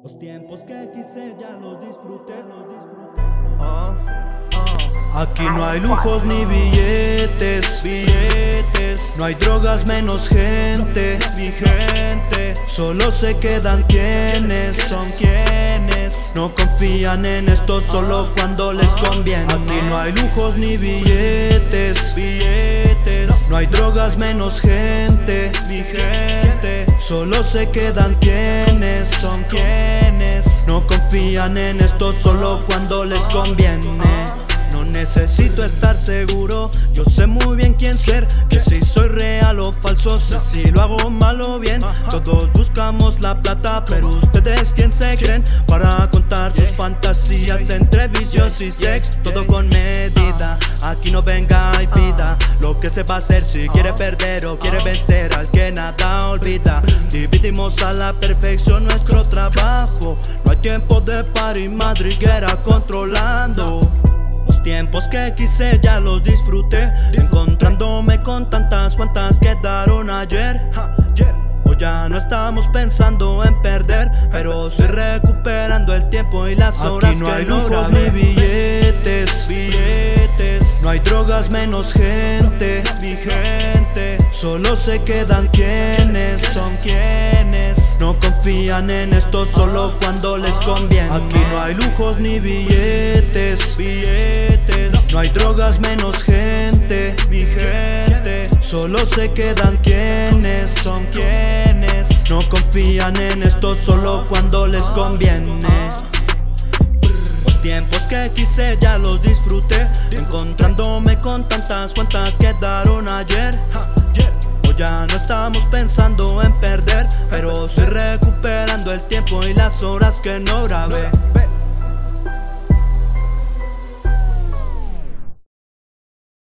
Los tiempos que quise ya los disfruté, Aquí no hay lujos ni billetes, no hay drogas menos gente, mi gente. solo se quedan quienes Son quienes no confían en esto solo cuando les conviene. Aquí no hay lujos ni billetes, no hay drogas menos gente, mi gente. solo se quedan quienes Son quienes no confían en esto solo cuando les conviene. No necesito estar seguro, yo sé muy bien quién ser, que si soy real o falso, sé si lo hago mal o bien. Todos buscamos la plata, pero ustedes quién se creen para contar sus fantasías entre vicios y sex, todo con medida. Aquí no venga y pida lo que se va a hacer si quiere perder o quiere vencer al que nada olvida. Dividimos a la perfección nuestro trabajo, no hay tiempo de party, madriguera controlando. Los tiempos que quise ya los disfruté, encontrándome con tantas cuantas quedaron ayer. Hoy ya no estamos pensando en perder, pero estoy recuperando el tiempo y las horas. Aquí no hay que no lujos grabé. ni billetes, no hay drogas menos gente, Mi gente. solo se quedan quienes Son quienes no confían en esto solo cuando les conviene. Aquí no hay lujos ni billetes, no hay drogas menos gente, mi gente. solo se quedan quienes Son quienes no confían en esto solo cuando les conviene. Los tiempos que quise ya los disfruté, encontrándome con tantas cuantas quedaron ayer. Hoy ya no estamos pensando en perder, pero estoy recuperando el tiempo y las horas que no grabé.